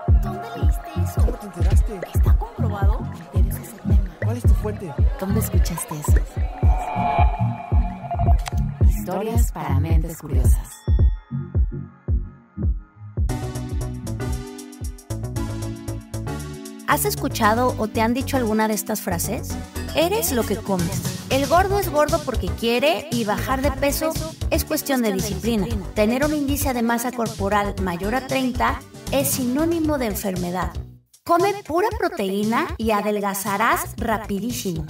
¿Dónde leíste eso? ¿Cómo te enteraste? ¿Está comprobado? Debes ese tema. ¿Cuál es tu fuente? ¿Dónde escuchaste eso? Historias para mentes curiosas. ¿Has escuchado o te han dicho alguna de estas frases? Eres lo que comes. El gordo es gordo porque quiere y bajar de peso es cuestión de disciplina. Tener un índice de masa corporal mayor a 30 es sinónimo de enfermedad. Come pura proteína y adelgazarás rapidísimo.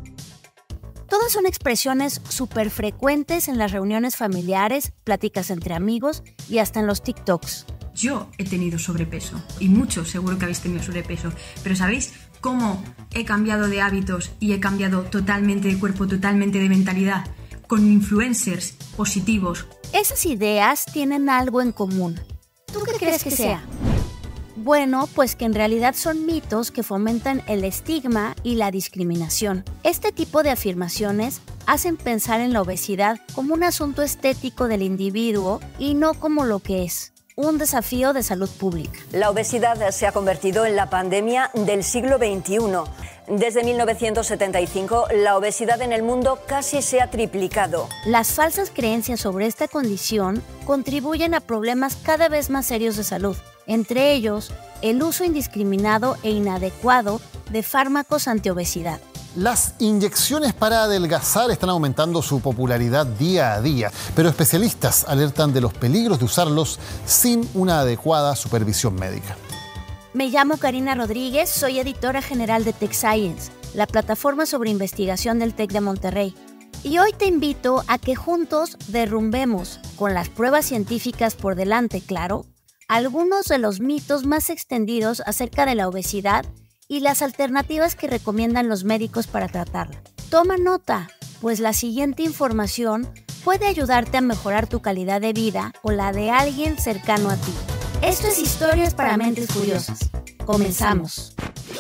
Todas son expresiones súper frecuentes en las reuniones familiares, pláticas entre amigos y hasta en los TikToks. Yo he tenido sobrepeso y muchos seguro que habéis tenido sobrepeso, pero ¿sabéis cómo he cambiado de hábitos y he cambiado totalmente de cuerpo, totalmente de mentalidad? Con influencers positivos. Esas ideas tienen algo en común. ¿Tú qué crees que sea? Bueno, pues que en realidad son mitos que fomentan el estigma y la discriminación. Este tipo de afirmaciones hacen pensar en la obesidad como un asunto estético del individuo y no como lo que es. Un desafío de salud pública. La obesidad se ha convertido en la pandemia del siglo XXI. Desde 1975, la obesidad en el mundo casi se ha triplicado. Las falsas creencias sobre esta condición contribuyen a problemas cada vez más serios de salud, entre ellos el uso indiscriminado e inadecuado de fármacos antiobesidad. Las inyecciones para adelgazar están aumentando su popularidad día a día, pero especialistas alertan de los peligros de usarlos sin una adecuada supervisión médica. Me llamo Karina Rodríguez, soy editora general de Tech Science, la plataforma sobre investigación del TEC de Monterrey. Y hoy te invito a que juntos derrumbemos, con las pruebas científicas por delante, claro, algunos de los mitos más extendidos acerca de la obesidad y las alternativas que recomiendan los médicos para tratarla. Toma nota, pues la siguiente información puede ayudarte a mejorar tu calidad de vida o la de alguien cercano a ti. Esto es Historias para Mentes Curiosas. Comenzamos.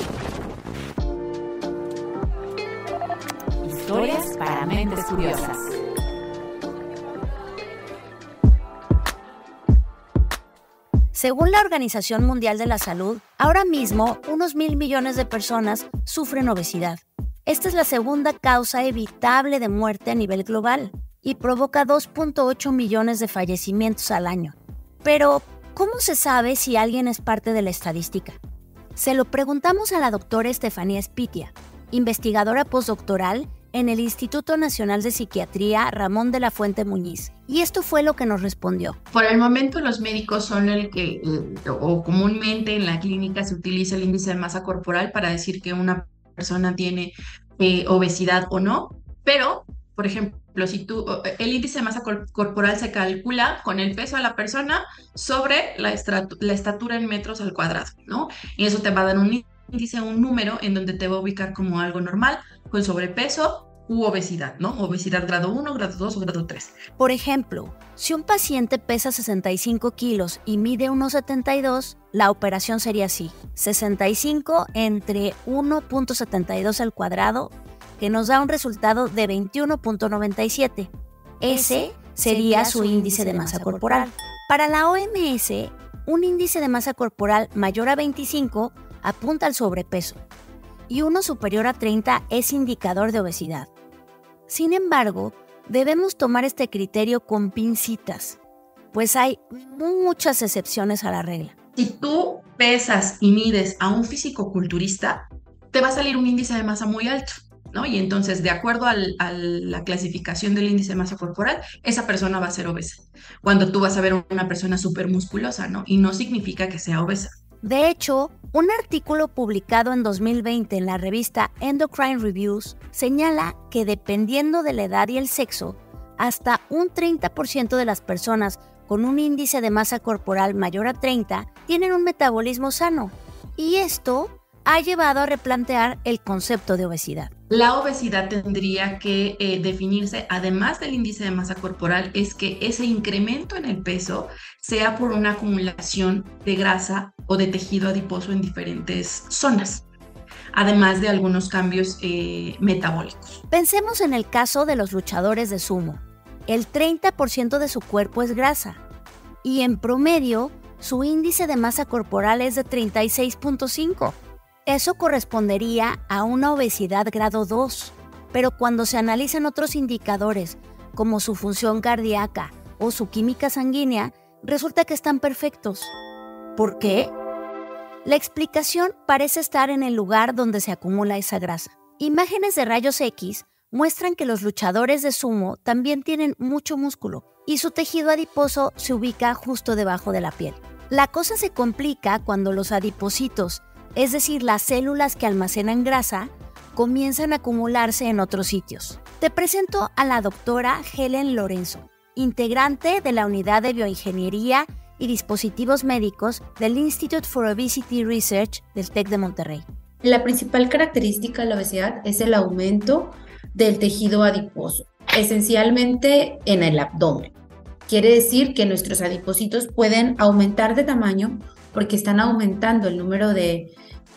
Historias para Mentes Curiosas. Según la Organización Mundial de la Salud, ahora mismo unos 1.000 millones de personas sufren obesidad. Esta es la segunda causa evitable de muerte a nivel global y provoca 2.8 millones de fallecimientos al año. Pero, ¿cómo se sabe si alguien es parte de la estadística? Se lo preguntamos a la doctora Estefanía Spitia, investigadora postdoctoral en el Instituto Nacional de Psiquiatría Ramón de la Fuente Muñiz. Y esto fue lo que nos respondió. Por el momento los médicos son el que, o comúnmente en la clínica se utiliza el índice de masa corporal para decir que una persona tiene obesidad o no, pero, por ejemplo, si el índice de masa corporal se calcula con el peso de la persona sobre la estatura en metros al cuadrado, ¿no? Y eso te va a dar un índice, un número en donde te va a ubicar como algo normal, con sobrepeso u obesidad, ¿no? Obesidad grado 1, grado 2 o grado 3. Por ejemplo, si un paciente pesa 65 kilos y mide 1,72, la operación sería así: 65 entre 1.72 al cuadrado, que nos da un resultado de 21.97. Ese sería su índice de masa corporal. Para la OMS, un índice de masa corporal mayor a 25 apunta al sobrepeso y uno superior a 30 es indicador de obesidad. Sin embargo, debemos tomar este criterio con pincitas, pues hay muchas excepciones a la regla. Si tú pesas y mides a un fisicoculturista, te va a salir un índice de masa muy alto, ¿no? Y entonces, de acuerdo a la clasificación del índice de masa corporal, esa persona va a ser obesa. Cuando tú vas a ver a una persona súper musculosa, ¿no? Y no significa que sea obesa. De hecho, un artículo publicado en 2020 en la revista Endocrine Reviews señala que dependiendo de la edad y el sexo, hasta un 30% de las personas con un índice de masa corporal mayor a 30 tienen un metabolismo sano. Y esto ha llevado a replantear el concepto de obesidad. La obesidad tendría que definirse, además del índice de masa corporal, es que ese incremento en el peso sea por una acumulación de grasa o de tejido adiposo en diferentes zonas, además de algunos cambios metabólicos. Pensemos en el caso de los luchadores de sumo. El 30% de su cuerpo es grasa y en promedio su índice de masa corporal es de 36.5. Eso correspondería a una obesidad grado 2. Pero cuando se analizan otros indicadores, como su función cardíaca o su química sanguínea, resulta que están perfectos. ¿Por qué? La explicación parece estar en el lugar donde se acumula esa grasa. Imágenes de rayos X muestran que los luchadores de sumo también tienen mucho músculo y su tejido adiposo se ubica justo debajo de la piel. La cosa se complica cuando los adipocitos, es decir, las células que almacenan grasa, comienzan a acumularse en otros sitios. Te presento a la doctora Helen Lorenzo, integrante de la Unidad de Bioingeniería y Dispositivos Médicos del Institute for Obesity Research del TEC de Monterrey. La principal característica de la obesidad es el aumento del tejido adiposo, esencialmente en el abdomen. Quiere decir que nuestros adipocitos pueden aumentar de tamaño porque están aumentando el número de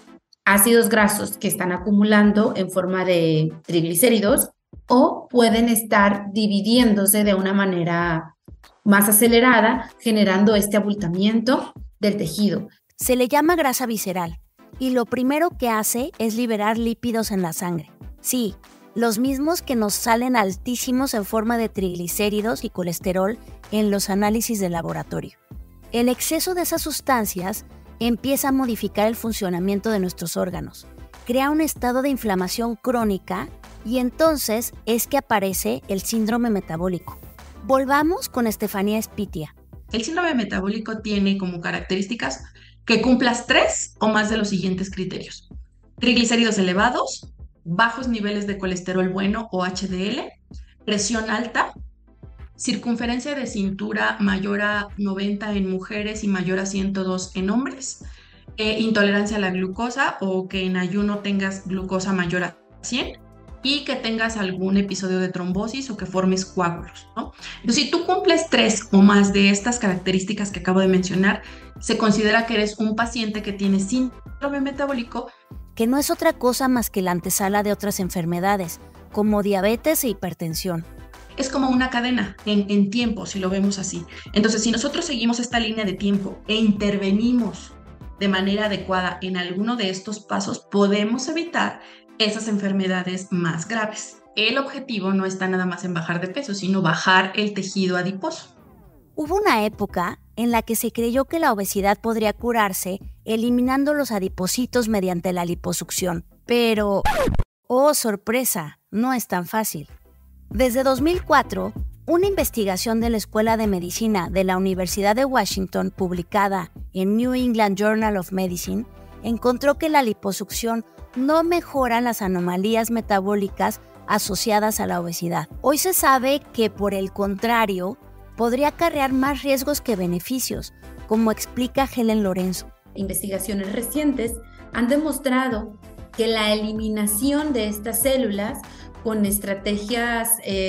ácidos grasos que están acumulando en forma de triglicéridos, o pueden estar dividiéndose de una manera más acelerada, generando este abultamiento del tejido. Se le llama grasa visceral y lo primero que hace es liberar lípidos en la sangre. Sí, los mismos que nos salen altísimos en forma de triglicéridos y colesterol en los análisis de laboratorio. El exceso de esas sustancias empieza a modificar el funcionamiento de nuestros órganos, crea un estado de inflamación crónica y entonces es que aparece el síndrome metabólico. Volvamos con Estefanía Espitia. El síndrome metabólico tiene como características que cumplas 3 o más de los siguientes criterios: triglicéridos elevados, bajos niveles de colesterol bueno o HDL, presión alta, circunferencia de cintura mayor a 90 en mujeres y mayor a 102 en hombres, intolerancia a la glucosa o que en ayuno tengas glucosa mayor a 100 y que tengas algún episodio de trombosis o que formes coágulos, ¿no? Entonces, si tú cumples 3 o más de estas características que acabo de mencionar, se considera que eres un paciente que tiene síndrome metabólico, que no es otra cosa más que la antesala de otras enfermedades, como diabetes e hipertensión. Es como una cadena en tiempo, si lo vemos así. Entonces, si nosotros seguimos esta línea de tiempo e intervenimos de manera adecuada en alguno de estos pasos, podemos evitar esas enfermedades más graves. El objetivo no está nada más en bajar de peso, sino bajar el tejido adiposo. Hubo una época en la que se creyó que la obesidad podría curarse eliminando los adipocitos mediante la liposucción. Pero, ¡oh sorpresa!, no es tan fácil. Desde 2004, una investigación de la Escuela de Medicina de la Universidad de Washington, publicada en New England Journal of Medicine, encontró que la liposucción no mejora las anomalías metabólicas asociadas a la obesidad. Hoy se sabe que, por el contrario, podría acarrear más riesgos que beneficios, como explica Helen Lorenzo. Investigaciones recientes han demostrado que la eliminación de estas células con estrategias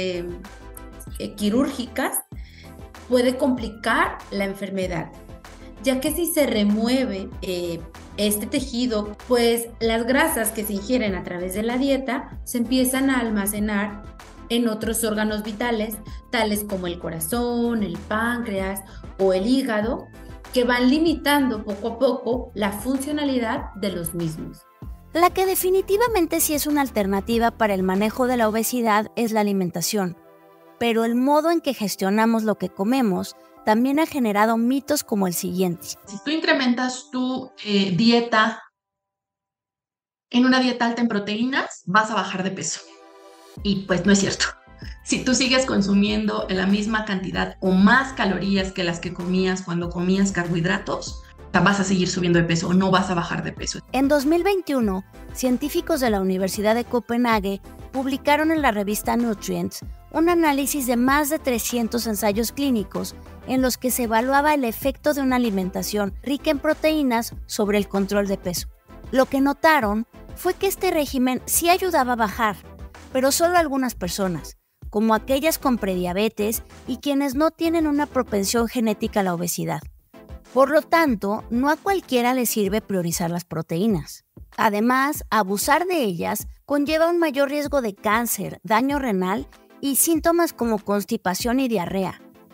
quirúrgicas puede complicar la enfermedad, ya que si se remueve este tejido, pues las grasas que se ingieren a través de la dieta se empiezan a almacenar en otros órganos vitales, tales como el corazón, el páncreas o el hígado, que van limitando poco a poco la funcionalidad de los mismos. La que definitivamente sí es una alternativa para el manejo de la obesidad es la alimentación, pero el modo en que gestionamos lo que comemos también ha generado mitos como el siguiente. Si tú incrementas tu dieta en una dieta alta en proteínas, vas a bajar de peso. Y pues no es cierto. Si tú sigues consumiendo la misma cantidad o más calorías que las que comías cuando comías carbohidratos, vas a seguir subiendo de peso o no vas a bajar de peso. En 2021, científicos de la Universidad de Copenhague publicaron en la revista Nutrients un análisis de más de 300 ensayos clínicos en los que se evaluaba el efecto de una alimentación rica en proteínas sobre el control de peso. Lo que notaron fue que este régimen sí ayudaba a bajar, pero solo a algunas personas, como aquellas con prediabetes y quienes no tienen una propensión genética a la obesidad. Por lo tanto, no a cualquiera le sirve priorizar las proteínas. Además, abusar de ellas conlleva un mayor riesgo de cáncer, daño renal y síntomas como constipación y diarrea.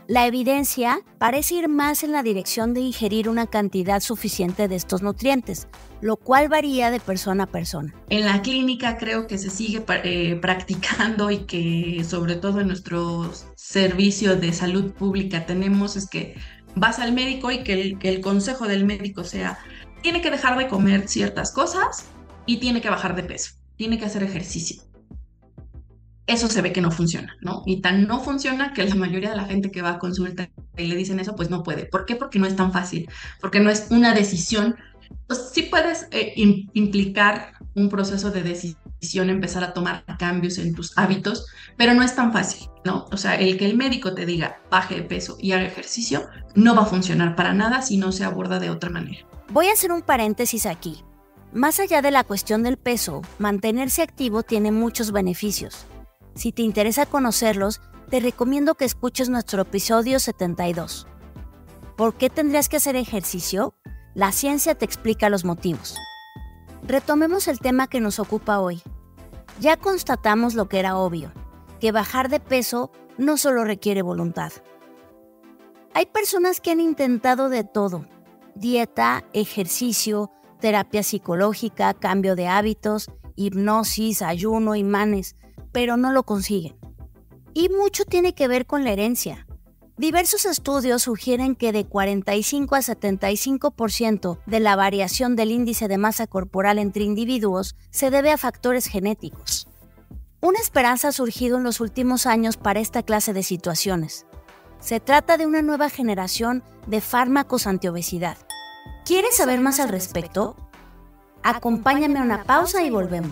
La evidencia parece ir más en la dirección de ingerir una cantidad suficiente de estos nutrientes, lo cual varía de persona a persona. En la clínica creo que se sigue practicando y que sobre todo en nuestro servicio de salud pública tenemos es que vas al médico y que el consejo del médico sea, tiene que dejar de comer ciertas cosas y tiene que bajar de peso, tiene que hacer ejercicio. Eso se ve que no funciona, ¿no? Y tan no funciona que la mayoría de la gente que va a consulta y le dicen eso, pues no puede. ¿Por qué? Porque no es tan fácil, porque no es una decisión. Pues sí puedes implicar un proceso de decisión, empezar a tomar cambios en tus hábitos, pero no es tan fácil, ¿no? O sea, el que el médico te diga baje de peso y haga ejercicio no va a funcionar para nada si no se aborda de otra manera. Voy a hacer un paréntesis aquí. Más allá de la cuestión del peso, mantenerse activo tiene muchos beneficios. Si te interesa conocerlos, te recomiendo que escuches nuestro episodio 72. ¿Por qué tendrías que hacer ejercicio? La ciencia te explica los motivos. Retomemos el tema que nos ocupa hoy. Ya constatamos lo que era obvio, que bajar de peso no solo requiere voluntad. Hay personas que han intentado de todo: dieta, ejercicio, terapia psicológica, cambio de hábitos, hipnosis, ayuno, imanes, pero no lo consiguen. Y mucho tiene que ver con la herencia. Diversos estudios sugieren que de 45 a 75% de la variación del índice de masa corporal entre individuos se debe a factores genéticos. Una esperanza ha surgido en los últimos años para esta clase de situaciones. Se trata de una nueva generación de fármacos antiobesidad. ¿Quieres saber más al respecto? Acompáñame a una pausa y volvemos.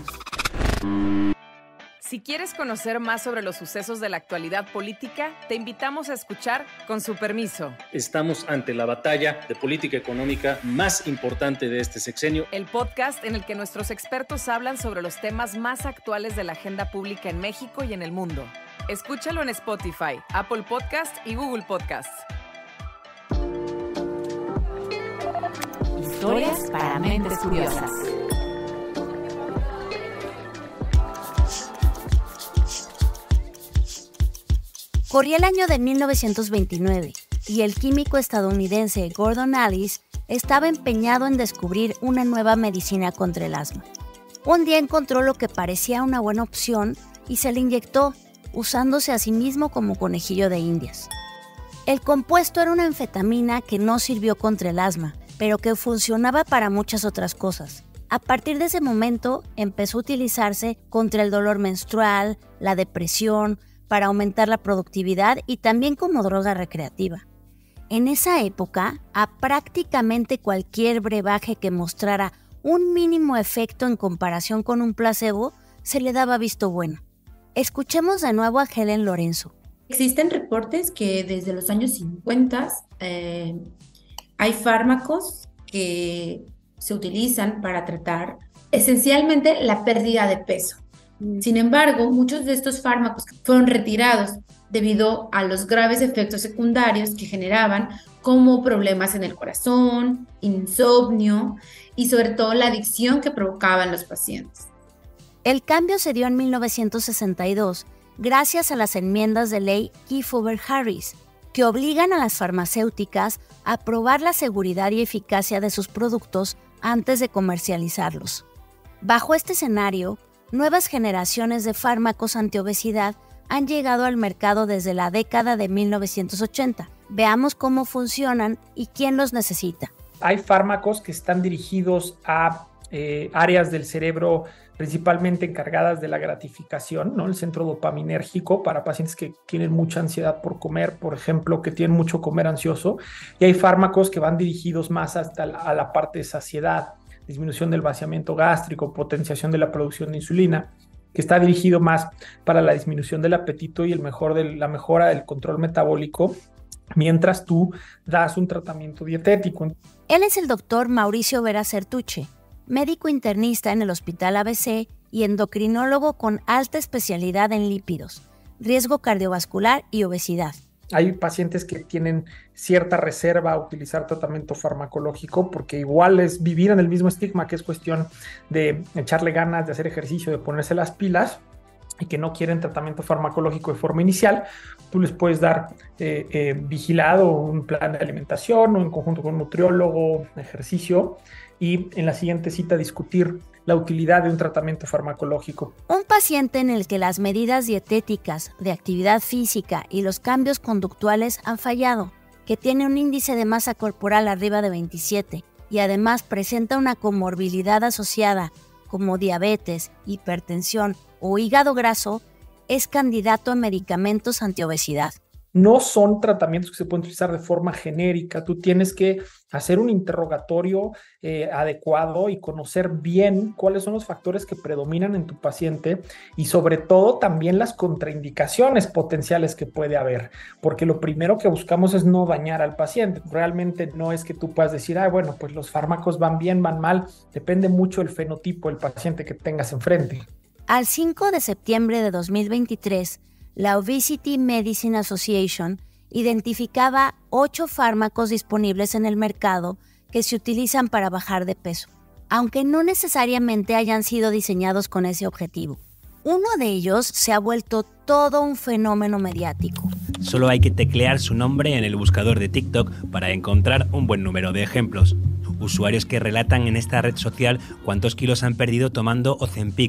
Si quieres conocer más sobre los sucesos de la actualidad política, te invitamos a escuchar Con su permiso. Estamos ante la batalla de política económica más importante de este sexenio. El podcast en el que nuestros expertos hablan sobre los temas más actuales de la agenda pública en México y en el mundo. Escúchalo en Spotify, Apple Podcast y Google Podcasts. Historias para mentes curiosas. Corría el año de 1929 y el químico estadounidense Gordon Alice estaba empeñado en descubrir una nueva medicina contra el asma. Un día encontró lo que parecía una buena opción y se le inyectó, usándose a sí mismo como conejillo de indias. El compuesto era una anfetamina que no sirvió contra el asma, pero que funcionaba para muchas otras cosas. A partir de ese momento empezó a utilizarse contra el dolor menstrual, la depresión, para aumentar la productividad y también como droga recreativa. En esa época, a prácticamente cualquier brebaje que mostrara un mínimo efecto en comparación con un placebo, se le daba visto bueno. Escuchemos de nuevo a Helen Lorenzo. Existen reportes que desde los años 50 hay fármacos que se utilizan para tratar esencialmente la pérdida de peso. Sin embargo, muchos de estos fármacos fueron retirados debido a los graves efectos secundarios que generaban, como problemas en el corazón, insomnio y sobre todo la adicción que provocaban los pacientes. El cambio se dio en 1962 gracias a las enmiendas de ley Kefauver-Harris, que obligan a las farmacéuticas a probar la seguridad y eficacia de sus productos antes de comercializarlos. Bajo este escenario, nuevas generaciones de fármacos antiobesidad han llegado al mercado desde la década de 1980. Veamos cómo funcionan y quién los necesita. Hay fármacos que están dirigidos a áreas del cerebro principalmente encargadas de la gratificación, ¿no? El centro dopaminérgico para pacientes que tienen mucha ansiedad por comer, por ejemplo, que tienen mucho comer ansioso. Y hay fármacos que van dirigidos más hasta a la parte de saciedad, disminución del vaciamiento gástrico, potenciación de la producción de insulina, que está dirigido más para la disminución del apetito y la mejora del control metabólico, mientras tú das un tratamiento dietético. Él es el doctor Mauricio Vera Certuche, médico internista en el Hospital ABC y endocrinólogo con alta especialidad en lípidos, riesgo cardiovascular y obesidad. Hay pacientes que tienen cierta reserva a utilizar tratamiento farmacológico porque igual es vivir en el mismo estigma, que es cuestión de echarle ganas, de hacer ejercicio, de ponerse las pilas. y que no quieren tratamiento farmacológico de forma inicial, tú les puedes dar vigilado un plan de alimentación o en conjunto con un nutriólogo, ejercicio, y en la siguiente cita discutir la utilidad de un tratamiento farmacológico. Un paciente en el que las medidas dietéticas, de actividad física y los cambios conductuales han fallado, que tiene un índice de masa corporal arriba de 27 y además presenta una comorbilidad asociada como diabetes, hipertensión o hígado graso, es candidato a medicamentos antiobesidad. No son tratamientos que se pueden utilizar de forma genérica. Tú tienes que hacer un interrogatorio adecuado y conocer bien cuáles son los factores que predominan en tu paciente y sobre todo también las contraindicaciones potenciales que puede haber, porque lo primero que buscamos es no dañar al paciente. Realmente no es que tú puedas decir, bueno, pues los fármacos van bien, van mal. Depende mucho del fenotipo del paciente que tengas enfrente. Al 5 de septiembre de 2023, la Obesity Medicine Association identificaba 8 fármacos disponibles en el mercado que se utilizan para bajar de peso, aunque no necesariamente hayan sido diseñados con ese objetivo. Uno de ellos se ha vuelto todo un fenómeno mediático. Solo hay que teclear su nombre en el buscador de TikTok para encontrar un buen número de ejemplos. Usuarios que relatan en esta red social cuántos kilos han perdido tomando Ozempic.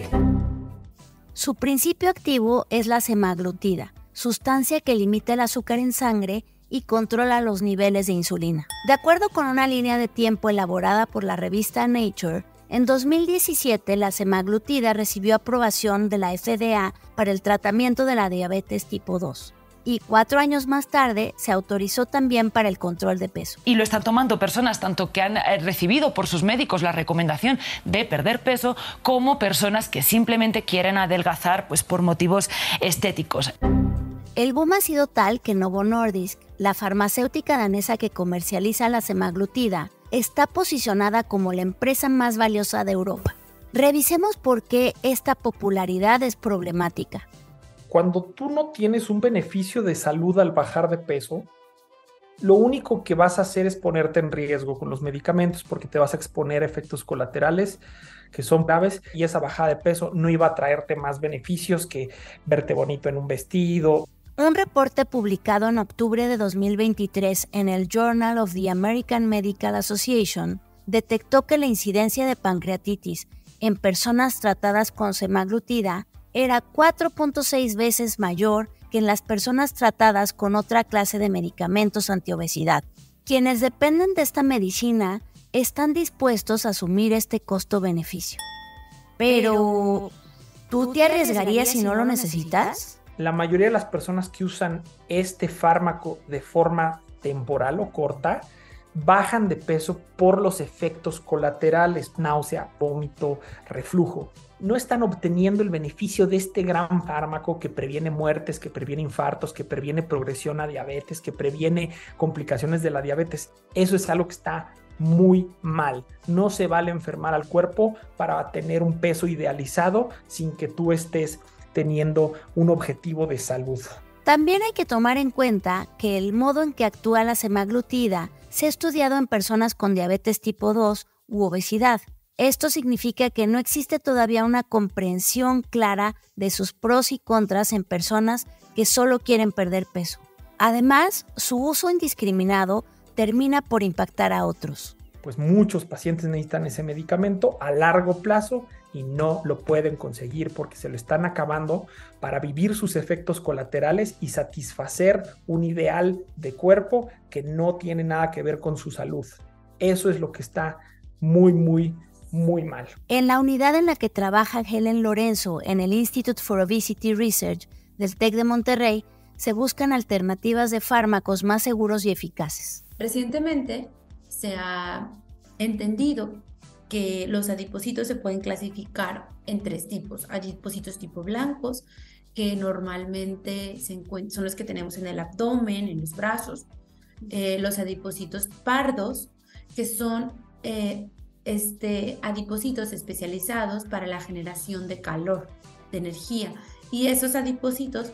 Su principio activo es la semaglutida, sustancia que limita el azúcar en sangre y controla los niveles de insulina. De acuerdo con una línea de tiempo elaborada por la revista Nature, en 2017 la semaglutida recibió aprobación de la FDA para el tratamiento de la diabetes tipo 2. Y 4 años más tarde se autorizó también para el control de peso. Y lo están tomando personas tanto que han recibido por sus médicos la recomendación de perder peso, como personas que simplemente quieren adelgazar pues, por motivos estéticos. El boom ha sido tal que Novo Nordisk, la farmacéutica danesa que comercializa la semaglutida, está posicionada como la empresa más valiosa de Europa. Revisemos por qué esta popularidad es problemática. Cuando tú no tienes un beneficio de salud al bajar de peso, lo único que vas a hacer es ponerte en riesgo con los medicamentos porque te vas a exponer a efectos colaterales que son graves y esa bajada de peso no iba a traerte más beneficios que verte bonito en un vestido. Un reporte publicado en octubre de 2023 en el Journal of the American Medical Association detectó que la incidencia de pancreatitis en personas tratadas con semaglutida era 4.6 veces mayor que en las personas tratadas con otra clase de medicamentos antiobesidad. Quienes dependen de esta medicina están dispuestos a asumir este costo-beneficio. Pero, ¿tú te arriesgarías si no lo necesitas? La mayoría de las personas que usan este fármaco de forma temporal o corta bajan de peso por los efectos colaterales, náusea, vómito, reflujo. No están obteniendo el beneficio de este gran fármaco que previene muertes, que previene infartos, que previene progresión a diabetes, que previene complicaciones de la diabetes. Eso es algo que está muy mal. No se vale enfermar al cuerpo para tener un peso idealizado sin que tú estés teniendo un objetivo de salud. También hay que tomar en cuenta que el modo en que actúa la semaglutida se ha estudiado en personas con diabetes tipo 2 u obesidad. Esto significa que no existe todavía una comprensión clara de sus pros y contras en personas que solo quieren perder peso. Además, su uso indiscriminado termina por impactar a otros. Pues muchos pacientes necesitan ese medicamento a largo plazo y no lo pueden conseguir porque se lo están acabando para vivir sus efectos colaterales y satisfacer un ideal de cuerpo que no tiene nada que ver con su salud. Eso es lo que está muy mal. En la unidad en la que trabaja Helen Lorenzo en el Institute for Obesity Research del TEC de Monterrey, se buscan alternativas de fármacos más seguros y eficaces. Recientemente se ha entendido que los adipocitos se pueden clasificar en 3 tipos. Adipocitos tipo blancos, que normalmente son los que tenemos en el abdomen, en los brazos. Los adipocitos pardos, que son adipocitos especializados para la generación de calor, de energía. Y esos adipocitos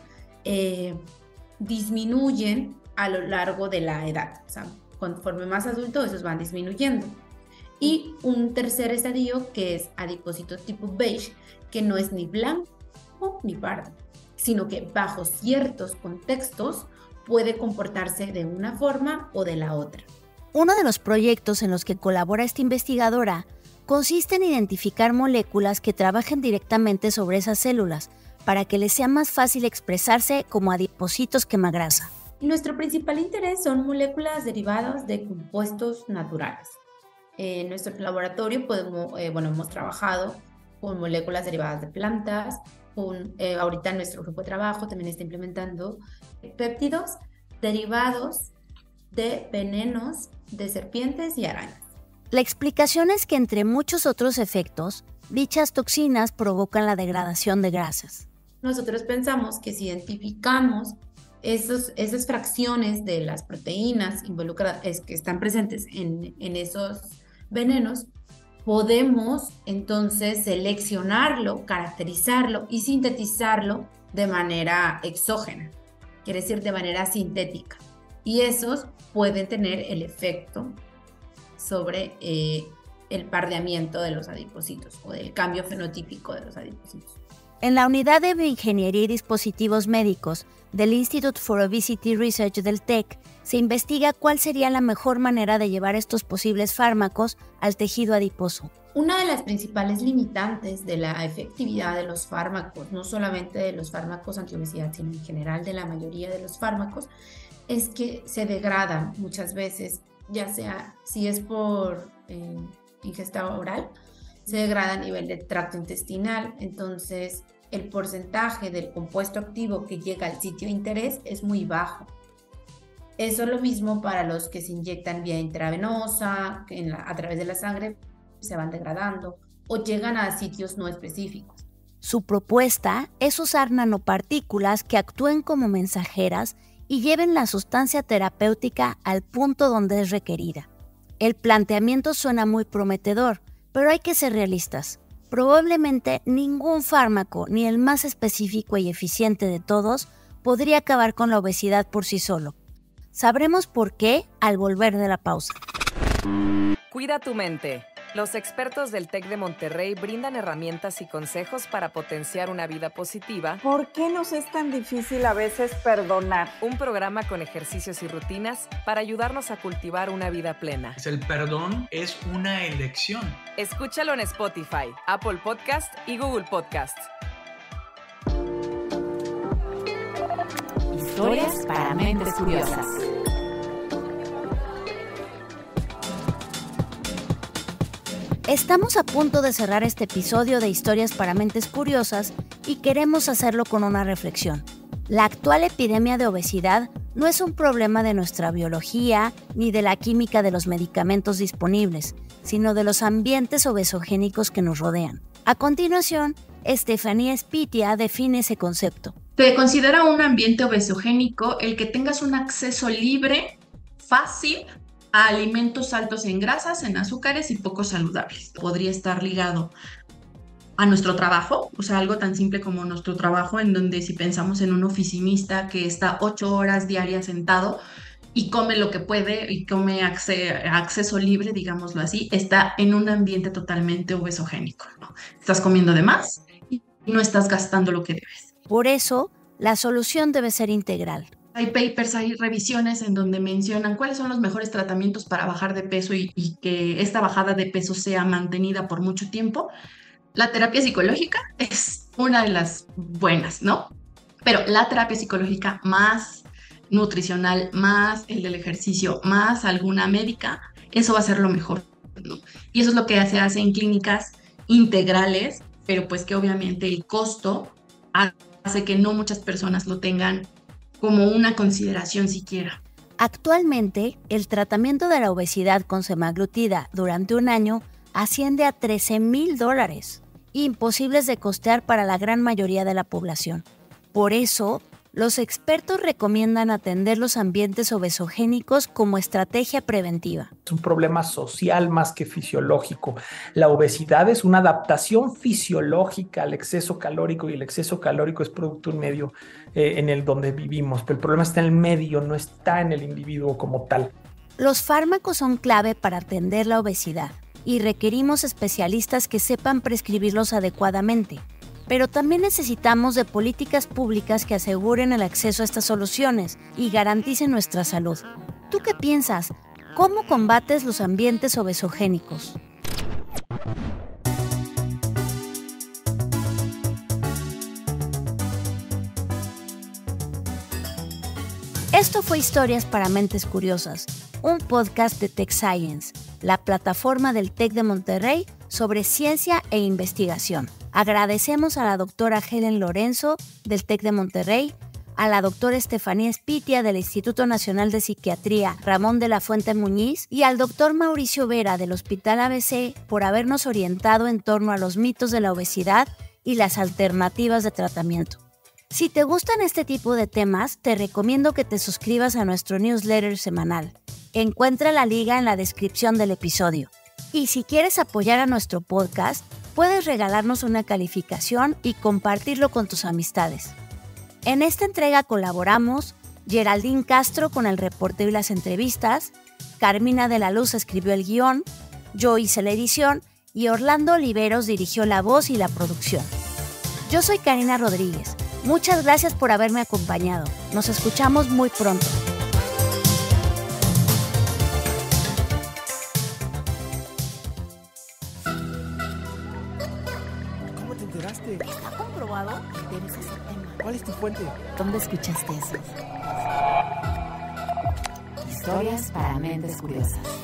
disminuyen a lo largo de la edad. O sea, conforme más adulto, esos van disminuyendo. Y un tercer estadio que es adipocito tipo beige, que no es ni blanco rojo ni pardo, sino que bajo ciertos contextos puede comportarse de una forma o de la otra. Uno de los proyectos en los que colabora esta investigadora consiste en identificar moléculas que trabajen directamente sobre esas células para que les sea más fácil expresarse como adipocitos quemagrasa. Nuestro principal interés son moléculas derivadas de compuestos naturales. En nuestro laboratorio hemos trabajado con moléculas derivadas de plantas. Ahorita nuestro grupo de trabajo también está implementando péptidos derivados de venenos de serpientes y arañas. La explicación es que entre muchos otros efectos, dichas toxinas provocan la degradación de grasas. Nosotros pensamos que si identificamos esas fracciones de las proteínas involucradas que están presentes en esos venenos, podemos entonces seleccionarlo, caracterizarlo y sintetizarlo de manera exógena, quiere decir de manera sintética. Y esos pueden tener el efecto sobre el pardeamiento de los adipocitos o del cambio fenotípico de los adipocitos. En la unidad de Bioingeniería y Dispositivos Médicos del Institute for Obesity Research del TEC, se investiga cuál sería la mejor manera de llevar estos posibles fármacos al tejido adiposo. Una de las principales limitantes de la efectividad de los fármacos, no solamente de los fármacos antiobesidad, sino en general de la mayoría de los fármacos, es que se degradan muchas veces, ya sea si es por ingesta oral, se degrada a nivel del tracto intestinal, entonces el porcentaje del compuesto activo que llega al sitio de interés es muy bajo. Eso es lo mismo para los que se inyectan vía intravenosa, a través de la sangre, se van degradando o llegan a sitios no específicos. Su propuesta es usar nanopartículas que actúen como mensajeras y lleven la sustancia terapéutica al punto donde es requerida. El planteamiento suena muy prometedor, pero hay que ser realistas. Probablemente ningún fármaco, ni el más específico y eficiente de todos, podría acabar con la obesidad por sí solo. Sabremos por qué al volver de la pausa. Cuida tu mente. Los expertos del TEC de Monterrey brindan herramientas y consejos para potenciar una vida positiva. ¿Por qué nos es tan difícil a veces perdonar? Un programa con ejercicios y rutinas para ayudarnos a cultivar una vida plena. El perdón es una elección. Escúchalo en Spotify, Apple Podcast y Google Podcast. Historias para mentes curiosas. Estamos a punto de cerrar este episodio de Historias para Mentes Curiosas y queremos hacerlo con una reflexión. La actual epidemia de obesidad no es un problema de nuestra biología ni de la química de los medicamentos disponibles, sino de los ambientes obesogénicos que nos rodean. A continuación, Estefanía Spitia define ese concepto. Se considera un ambiente obesogénico el que tengas un acceso libre, fácil, a alimentos altos en grasas, en azúcares y poco saludables. Podría estar ligado a nuestro trabajo, o sea, algo tan simple como nuestro trabajo, en donde si pensamos en un oficinista que está 8 horas diarias sentado y come lo que puede y come acceso libre, digámoslo así, está en un ambiente totalmente obesogénico, ¿no? Estás comiendo de más y no estás gastando lo que debes. Por eso, la solución debe ser integral. Hay papers, hay revisiones en donde mencionan cuáles son los mejores tratamientos para bajar de peso y que esta bajada de peso sea mantenida por mucho tiempo. La terapia psicológica es una de las buenas, ¿no? Pero la terapia psicológica más nutricional, más el del ejercicio, más alguna médica, eso va a ser lo mejor, ¿no? Y eso es lo que se hace en clínicas integrales, pero pues que obviamente el costo hace que no muchas personas lo tengan como una consideración siquiera. Actualmente, el tratamiento de la obesidad con semaglutida durante un año asciende a $13,000, imposibles de costear para la gran mayoría de la población. Por eso, los expertos recomiendan atender los ambientes obesogénicos como estrategia preventiva. Es un problema social más que fisiológico. La obesidad es una adaptación fisiológica al exceso calórico y el exceso calórico es producto de un medio en el donde vivimos. Pero el problema está en el medio, no está en el individuo como tal. Los fármacos son clave para atender la obesidad y requerimos especialistas que sepan prescribirlos adecuadamente. Pero también necesitamos de políticas públicas que aseguren el acceso a estas soluciones y garanticen nuestra salud. ¿Tú qué piensas? ¿Cómo combates los ambientes obesogénicos? Esto fue Historias para Mentes Curiosas, un podcast de Tech Science, la plataforma del TEC de Monterrey sobre ciencia e investigación. Agradecemos a la doctora Helen Lorenzo del TEC de Monterrey, a la doctora Estefanía Espitia del Instituto Nacional de Psiquiatría Ramón de la Fuente Muñiz y al doctor Mauricio Vera del Hospital ABC por habernos orientado en torno a los mitos de la obesidad y las alternativas de tratamiento. Si te gustan este tipo de temas, te recomiendo que te suscribas a nuestro newsletter semanal. Encuentra la liga en la descripción del episodio. Y si quieres apoyar a nuestro podcast, puedes regalarnos una calificación y compartirlo con tus amistades. En esta entrega colaboramos Geraldine Castro con el reporteo y las entrevistas, Carmina de la Luz escribió el guión, yo hice la edición y Orlando Oliveros dirigió la voz y la producción. Yo soy Karina Rodríguez. Muchas gracias por haberme acompañado. Nos escuchamos muy pronto. ¿Cómo te enteraste? ¿Está comprobado? Debes ese tema. ¿Cuál es tu fuente? ¿Dónde escuchaste eso? Historias para Mentes Curiosas.